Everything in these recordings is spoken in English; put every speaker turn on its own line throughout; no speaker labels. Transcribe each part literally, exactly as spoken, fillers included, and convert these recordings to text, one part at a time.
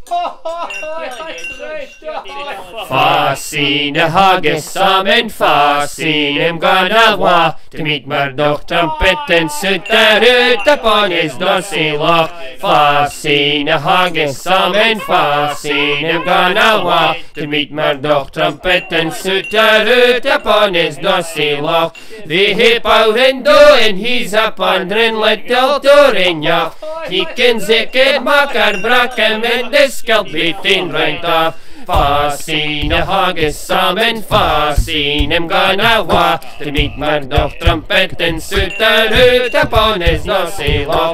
Fascine hages sammen, fascinem ganawa. De mitt mardok trumpeten sutter ute på nisdåsila. Fascine hages sammen, fascinem ganawa. De mitt mardok trumpeten sutter ute på nisdåsila. Vi hippar endo en hisa pandren lettel torinja. Hikken sikkert makar brakke, men det skal bli tin rent av. Fascine hages sammen, fascinem ganawa. De mitt mardok trumpeten sutter ute på nisdåsila.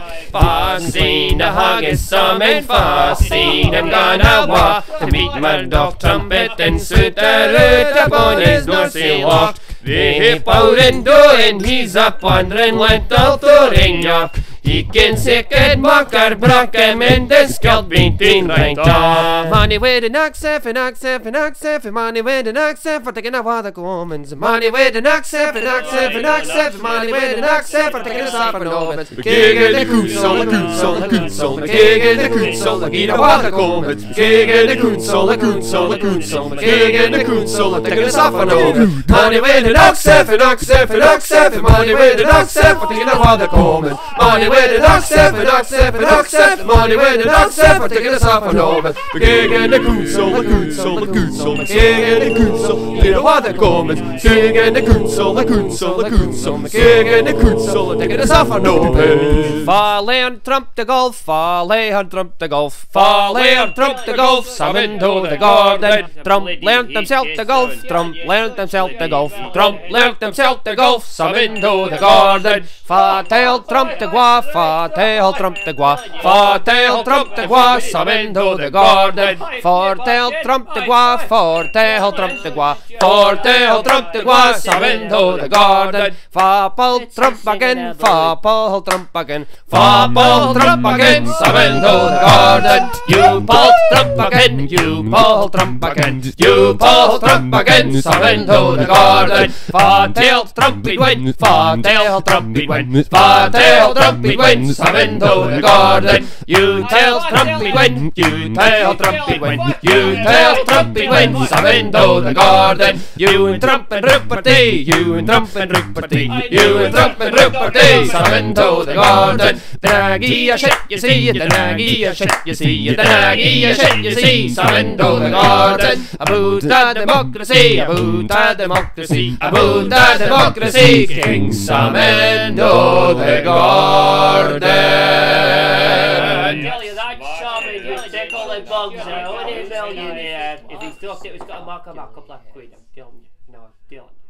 Fascine hages sammen, fascinem ganawa. De mitt mardok trumpeten sutter ute på nisdåsila. Vi hippar endo en hisa pandren lettel torinja. Hikken sikkert makar brakke, men det skal bli tin rent av. Money with an accent, an accent, an accent, money with an accent, for taking out the comments. Money with an accent, an accent, an accent, money with an accent, for taking us off an omens. Kegen de koensel, de koensel, de koensel, kegen de koensel, de giet out the comments. Kegen de koensel, de koensel, de koensel, kegen de koensel, de taking us off an omens. Money with an accent, an accent, an accent, money with an accent, for taking out the comments. Money with an accent, an accent, an accent, money with an accent, for taking us off an omens. Kegen de koensel, de koensel, de koensel, kegen de koensel, giet out the comments. Kegen de koensel, de koensel, de koensel, kegen de koensel, de taking us off an omens. Fallen trump de golf, fallen trump de golf, fallen trump de golf, sammen to the garden. Trump learnt himself to golf, Trump learnt himself to golf, Trump learnt himself to golf, sammen to the garden. Fatel Trump de gua, fatel Trump de gua, fatel Trump de gua, sammen to the garden. Fortel Trump de gua, fortel Trump de gua, fortel Trump de gua, sammen to the garden. Fapel Trump again, fapel Trump again, fapel Trump again, sammen to the garden. You Paul Trump again, you Paul Trump again, you Paul Trump again, sammen to the garden. Fatel Trump it win, fatel Trump it win, fatel Trump it win, sammen to the garden. You tell Trump it win, you tell Trump it win, you tell Trump it win, sammen to the garden. You and Trump and Rupperty, you and Trump and Rupperty, you and Trump and Rupperty, sammen to the garden. The Nagia shit you see, the Nagia shit you see, the Nagia shit you see, sammen to the garden. About the democracy, about the democracy, about the democracy, King sammen to the garden.
Tell you that shaman, you take all the bugs out, only a millionaire. If he's talked it, he's got a mark on a couple of quid, I'm telling you. No, I'm telling you.